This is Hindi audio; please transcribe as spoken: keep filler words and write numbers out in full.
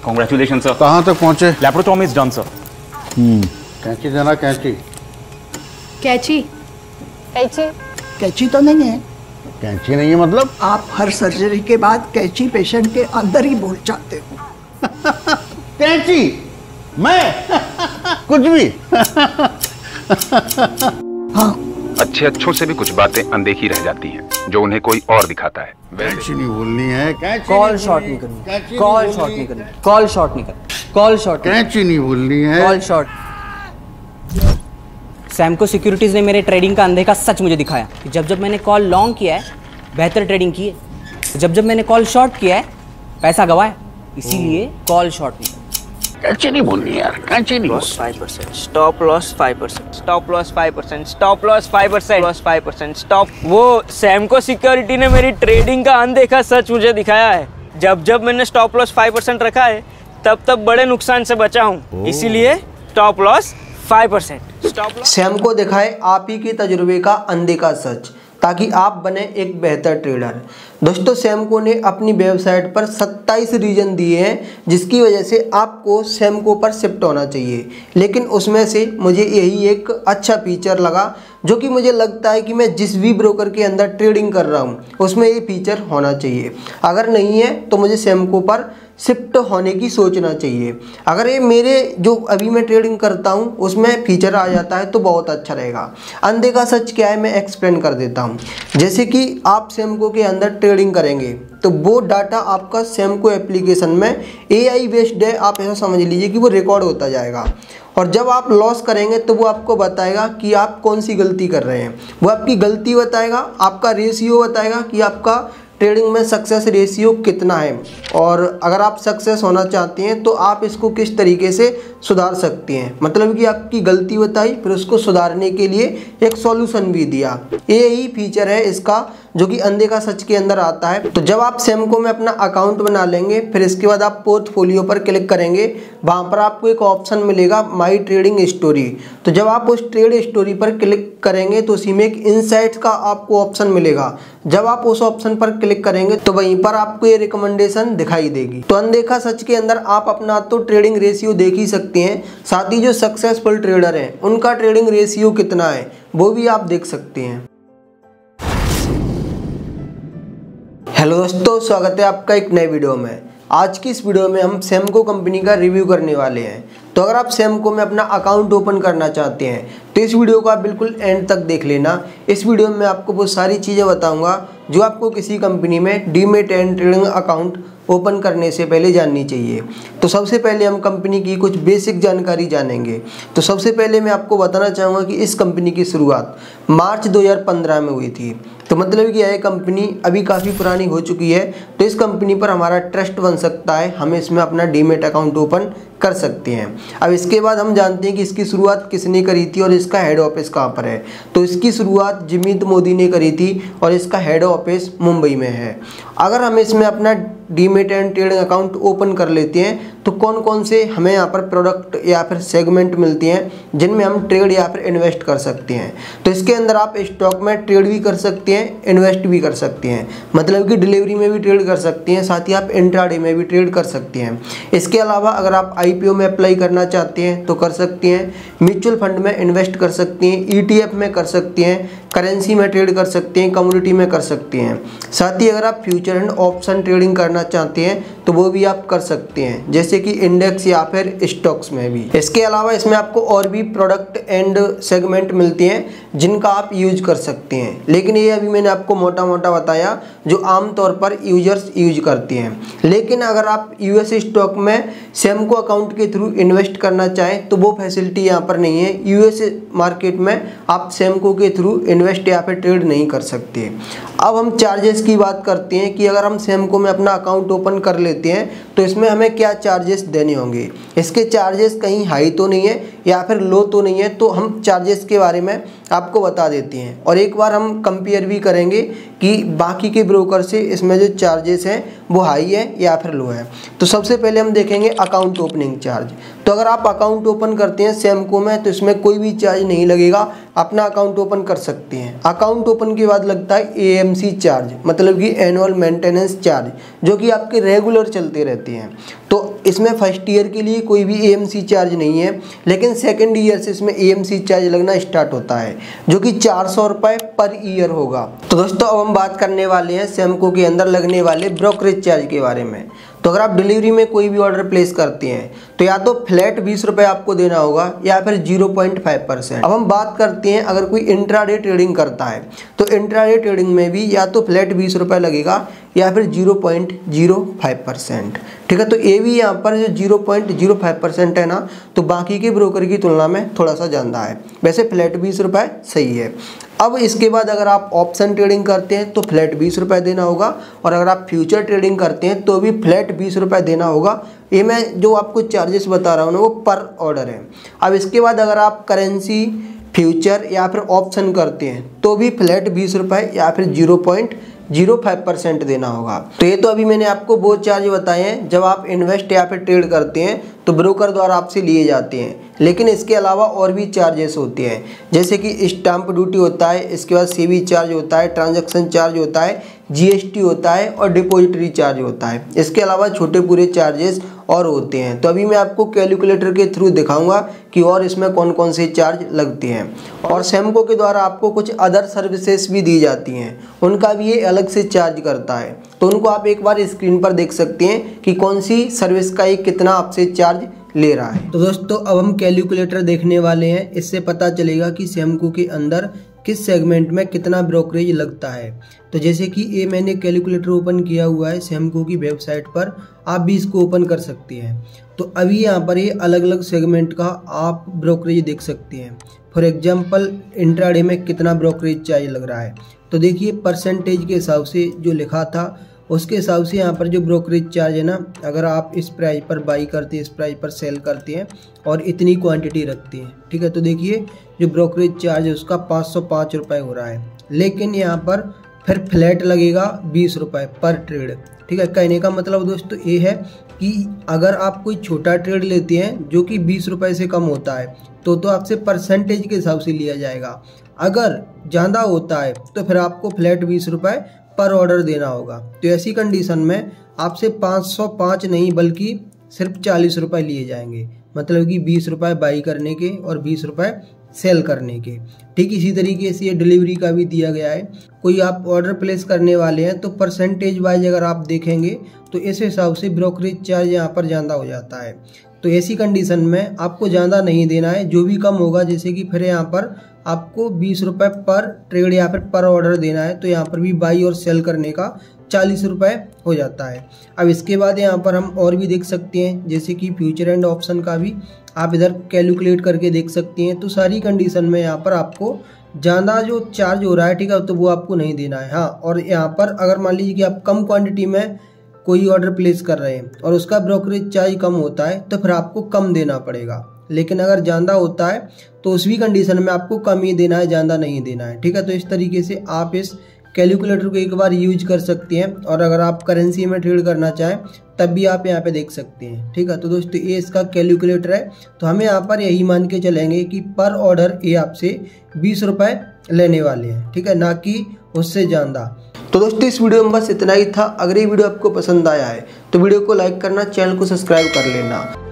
Congratulations, sir. कहाँ तक पहुँचे? Laparotomy is done, sir. हम्म कैंची देना, कैंची। कैंची कैंची कैंची तो नहीं है। कैंची नहीं है मतलब? आप हर सर्जरी के बाद कैंची पेशेंट के अंदर ही भूल जाते हो। कैंची? मैं? कुछ भी? हाँ, अच्छे अच्छों से भी कुछ बातें अनदेखी रह जाती हैं जो उन्हें कोई और दिखाता है। कैंची नहीं बोलनी है, कैंची कॉल शॉट नहीं करनी, कॉल शॉट नहीं करनी, कॉल शॉट नहीं करनी, कॉल शॉट, कैंची नहीं बोलनी है, कॉल शॉट। सैमको सिक्योरिटीज ने मेरे ट्रेडिंग का अंधे का सच मुझे दिखाया कि जब जब मैंने कॉल लॉन्ग किया है बेहतर ट्रेडिंग की है, जब जब मैंने कॉल शॉर्ट किया है पैसा गवाया, इसीलिए कॉल शॉर्ट नहीं। कैंची नहीं बोलनी यार, कैंची नहीं। Loss five percent, stop loss five percent, stop loss five percent, stop loss five percent, loss five percent, stop. वो सैमको सिक्योरिटी ने मेरी ट्रेडिंग का अनदेखा सच मुझे दिखाया है। जब जब मैंने स्टॉप लॉस फाइव परसेंट रखा है तब तब बड़े नुकसान से बचा हूँ, इसीलिए stop loss five percent. Stop loss Samco दिखाए आप ही के तजुर्बे का अनदेखा सच, ताकि आप बने एक बेहतर ट्रेडर। दोस्तों, सैमको ने अपनी वेबसाइट पर सत्ताईस रीजन दिए हैं जिसकी वजह से आपको सैमको पर शिफ्ट होना चाहिए, लेकिन उसमें से मुझे यही एक अच्छा फीचर लगा जो कि मुझे लगता है कि मैं जिस भी ब्रोकर के अंदर ट्रेडिंग कर रहा हूँ उसमें ये फीचर होना चाहिए। अगर नहीं है तो मुझे सैमको पर शिफ्ट होने की सोचना चाहिए। अगर ये मेरे जो अभी मैं ट्रेडिंग करता हूँ उसमें फीचर आ जाता है तो बहुत अच्छा रहेगा। अनदेखा सच क्या है मैं एक्सप्लेन कर देता हूँ। जैसे कि आप सैमको के अंदर ट्रेडिंग करेंगे तो वो डाटा आपका सैमको एप्लीकेशन में एआई बेस्ड है, आप ऐसा समझ लीजिए कि वो रिकॉर्ड होता जाएगा, और जब आप लॉस करेंगे तो वो आपको बताएगा कि आप कौन सी गलती कर रहे हैं। वो आपकी गलती बताएगा, आपका रेशियो बताएगा कि आपका ट्रेडिंग में सक्सेस रेशियो कितना है, और अगर आप सक्सेस होना चाहते हैं तो आप इसको किस तरीके से सुधार सकते हैं। मतलब कि आपकी गलती बताई, फिर उसको सुधारने के लिए एक सॉल्यूशन भी दिया। ये ही फीचर है इसका जो कि अनदेखा सच के अंदर आता है। तो जब आप सैमको में अपना अकाउंट बना लेंगे, फिर इसके बाद आप पोर्टफोलियो पर क्लिक करेंगे, वहाँ पर आपको एक ऑप्शन मिलेगा माई ट्रेडिंग स्टोरी। तो जब आप उस ट्रेड स्टोरी पर क्लिक करेंगे तो उसी में एक इनसाइट्स का आपको ऑप्शन मिलेगा। जब आप उस ऑप्शन पर क्लिक करेंगे तो वहीं पर आपको ये रिकमेंडेशन दिखाई देगी। तो अनदेखा सच के अंदर आप अपना तो ट्रेडिंग रेशियो देख ही सकते हैं, साथ ही जो सक्सेसफुल ट्रेडर हैं उनका ट्रेडिंग रेशियो कितना है वो भी आप देख सकते हैं। हेलो दोस्तों, स्वागत है आपका एक नए वीडियो में। आज की इस वीडियो में हम सैमको कंपनी का रिव्यू करने वाले हैं। तो अगर आप सैमको में अपना अकाउंट ओपन करना चाहते हैं तो इस वीडियो को आप बिल्कुल एंड तक देख लेना। इस वीडियो में आपको वो सारी चीज़ें बताऊंगा जो आपको किसी कंपनी में demat and trading account open करने से पहले जाननी चाहिए। तो सबसे पहले हम कंपनी की कुछ बेसिक जानकारी जानेंगे। तो सबसे पहले मैं आपको बताना चाहूँगा कि इस कंपनी की शुरुआत मार्च दो हज़ार पंद्रह में हुई थी। तो मतलब कि यह कंपनी अभी काफ़ी पुरानी हो चुकी है, तो इस कंपनी पर हमारा ट्रस्ट बन सकता है, हम इसमें अपना डीमैट अकाउंट ओपन कर सकते हैं। अब इसके बाद हम जानते हैं कि इसकी शुरुआत किसने करी थी और इसका हेड ऑफिस कहाँ पर है। तो इसकी शुरुआत जिमित मोदी ने करी थी और इसका हेड ऑफिस मुंबई में है। अगर हम इसमें अपना demat and trading account open कर लेते हैं तो कौन कौन से हमें यहाँ पर प्रोडक्ट या फिर सेगमेंट मिलती हैं जिनमें हम ट्रेड या फिर इन्वेस्ट कर सकते हैं। तो इसके अंदर आप स्टॉक में ट्रेड भी कर सकते हैं, इन्वेस्ट भी कर सकते हैं, मतलब कि डिलीवरी में भी ट्रेड कर सकते हैं, साथ ही आप इंट्राडे में भी ट्रेड कर सकते हैं। इसके अलावा अगर आप आईपीओ में अप्लाई करना चाहते हैं तो कर सकते हैं, म्यूचुअल फंड में इन्वेस्ट कर सकते हैं, ईटीएफ में कर सकते हैं, करेंसी में ट्रेड कर सकते हैं, कमोडिटी में कर सकते हैं। साथ ही अगर आप फ्यूचर एंड ऑप्शन ट्रेडिंग करना चाहते हैं तो वो भी आप कर सकते हैं, जैसे कि इंडेक्स या फिर स्टॉक्स में भी। इसके अलावा इसमें आपको और भी प्रोडक्ट एंड सेगमेंट मिलते हैं जिनका आप यूज कर सकते हैं, लेकिन ये अभी मैंने आपको मोटा मोटा बताया जो आमतौर पर यूजर्स यूज करते हैं। लेकिन अगर आप यूएस स्टॉक में सैमको अकाउंट के थ्रू इन्वेस्ट करना चाहें तो वो फैसिलिटी यहाँ पर नहीं है। यूएस मार्केट में आप सैमको के थ्रू इन्वेस्ट या फिर ट्रेड नहीं कर सकते। अब हम चार्जेस की बात करते हैं कि अगर हम सैमको में अपना अकाउंट ओपन कर लेते हैं तो इसमें हमें क्या चार्जेस देने होंगे। इसके चार्जेस कहीं हाई तो नहीं है या फिर लो तो नहीं है, तो हम चार्जेस के बारे में आपको बता देते हैं और एक बार हम कंपेयर भी करेंगे कि बाकी के ब्रोकर से इसमें जो चार्जेस हैं वो हाई है या फिर लो है। तो सबसे पहले हम देखेंगे अकाउंट ओपनिंग चार्ज। तो अगर आप अकाउंट ओपन करते हैं सैमको में तो इसमें कोई भी चार्ज नहीं लगेगा, अपना अकाउंट ओपन कर सकते हैं। अकाउंट ओपन के बाद लगता है एएमसी चार्ज, मतलब कि एनुअल मेंटेनेंस चार्ज, जो कि आपके रेगुलर चलते रहते हैं। तो इसमें फर्स्ट ईयर के लिए कोई भी एएमसी चार्ज नहीं है, लेकिन सेकंड ईयर से इसमें एएमसी चार्ज लगना स्टार्ट होता है जो कि चार सौ रुपये पर ईयर होगा। तो दोस्तों अब हम बात करने वाले हैं सेमको के अंदर लगने वाले ब्रोकरेज चार्ज के बारे में। तो अगर आप डिलीवरी में कोई भी ऑर्डर प्लेस करते हैं तो या तो फ्लैट बीस रुपये आपको देना होगा या फिर जीरो पॉइंट फाइव परसेंट। अब हम बात करते हैं अगर कोई इंट्राडे ट्रेडिंग करता है तो इंट्राडे ट्रेडिंग में भी या तो फ्लैट बीस रुपये लगेगा या फिर zero point zero five percent. ठीक है, तो ये भी यहाँ पर जो zero point zero five percent है ना, तो बाकी के ब्रोकर की तुलना में थोड़ा सा ज़्यादा है। वैसे फ्लैट बीस रुपये सही है। अब इसके बाद अगर आप ऑप्शन ट्रेडिंग करते हैं तो फ्लैट बीस रुपये देना होगा, और अगर आप फ्यूचर ट्रेडिंग करते हैं तो भी फ्लैट बीस रुपये देना होगा। ये मैं जो आपको चार्जेस बता रहा हूँ ना वो पर ऑर्डर है। अब इसके बाद अगर आप करेंसी फ्यूचर या फिर ऑप्शन करते हैं तो भी फ्लैट बीस रुपये या फिर zero point zero five percent देना होगा। तो ये तो अभी मैंने आपको वो चार्ज बताए हैं जब आप इन्वेस्ट या फिर ट्रेड करते हैं तो ब्रोकर द्वारा आपसे लिए जाते हैं, लेकिन इसके अलावा और भी चार्जेस होते हैं, जैसे कि स्टाम्प ड्यूटी होता है, इसके बाद सेवी चार्ज होता है, ट्रांजैक्शन चार्ज होता है, जीएसटी होता है और डिपॉजिटरी चार्ज होता है। इसके अलावा छोटे पूरे चार्जेस और होते हैं। तो अभी मैं आपको कैलकुलेटर के थ्रू दिखाऊंगा कि और इसमें कौन कौन से चार्ज लगते हैं। और सेमको के द्वारा आपको कुछ अदर सर्विसेज भी दी जाती हैं, उनका भी ये अलग से चार्ज करता है। तो उनको आप एक बार स्क्रीन पर देख सकते हैं कि कौन सी सर्विस का ये कितना आपसे चार्ज ले रहा है। तो दोस्तों अब हम कैलकुलेटर देखने वाले हैं, इससे पता चलेगा कि सेमको के अंदर किस सेगमेंट में कितना ब्रोकरेज लगता है। तो जैसे कि ये मैंने कैलकुलेटर ओपन किया हुआ है सेमको की वेबसाइट पर, आप भी इसको ओपन कर सकते हैं। तो अभी यहाँ पर ये अलग अलग सेगमेंट का आप ब्रोकरेज देख सकते हैं। फॉर एग्जांपल इंट्राडे में कितना ब्रोकरेज चार्ज लग रहा है, तो देखिए परसेंटेज के हिसाब से जो लिखा था उसके हिसाब से यहाँ पर जो ब्रोकरेज चार्ज है ना, अगर आप इस प्राइस पर बाई करते हैं, इस प्राइस पर सेल करते हैं और इतनी क्वांटिटी रखते हैं, ठीक है, तो देखिए जो ब्रोकरेज चार्ज है उसका पाँच सौ पाँच रुपये हो रहा है। लेकिन यहाँ पर फिर फ्लैट लगेगा बीस रुपये पर ट्रेड। ठीक है, कहने का मतलब दोस्तों ये है कि अगर आप कोई छोटा ट्रेड लेते हैं जो कि बीस रुपये से कम होता है तो तो आपसे परसेंटेज के हिसाब से लिया जाएगा। अगर ज़्यादा होता है तो फिर आपको फ्लैट बीस रुपये पर ऑर्डर देना होगा। तो ऐसी कंडीशन में आपसे पाँच सौ पाँच नहीं बल्कि सिर्फ चालीस रुपये लिए जाएंगे, मतलब कि बीस रुपये बाई करने के और बीस रुपये सेल करने के। ठीक इसी तरीके से ये डिलीवरी का भी दिया गया है। कोई आप ऑर्डर प्लेस करने वाले हैं तो परसेंटेज वाइज अगर आप देखेंगे तो इस हिसाब से ब्रोकरेज चार्ज यहाँ पर ज़्यादा हो जाता है। तो ऐसी कंडीशन में आपको ज़्यादा नहीं देना है, जो भी कम होगा जैसे कि फिर यहाँ पर आपको बीस रुपये पर ट्रेड या फिर पर ऑर्डर देना है, तो यहाँ पर भी बाई और सेल करने का चालीस रुपये हो जाता है। अब इसके बाद यहाँ पर हम और भी देख सकते हैं, जैसे कि फ्यूचर एंड ऑप्शन का भी आप इधर कैलकुलेट करके देख सकते हैं। तो सारी कंडीशन में यहाँ पर आपको ज़्यादा जो चार्ज हो रहा है, ठीक है, तो वो आपको नहीं देना है। हाँ, और यहाँ पर अगर मान लीजिए कि आप कम क्वांटिटी में कोई ऑर्डर प्लेस कर रहे हैं और उसका ब्रोकरेज चार्ज कम होता है तो फिर आपको कम देना पड़ेगा। लेकिन अगर ज़्यादा होता है तो उस भी कंडीशन में आपको कम ही देना है, ज़्यादा नहीं देना है। ठीक है, तो इस तरीके से आप इस कैलकुलेटर को एक बार यूज कर सकते हैं। और अगर आप करेंसी में ट्रेड करना चाहें तब भी आप यहाँ पे देख सकते हैं। ठीक है, तो दोस्तों ये इसका कैलकुलेटर है। तो हमें यहाँ पर यही मान के चलेंगे कि पर ऑर्डर ये आपसे बीस रुपये लेने वाले हैं, ठीक है, ना कि उससे ज़्यादा। तो दोस्तों इस वीडियो में बस इतना ही था। अगर ये वीडियो आपको पसंद आया है तो वीडियो को लाइक करना, चैनल को सब्सक्राइब कर लेना।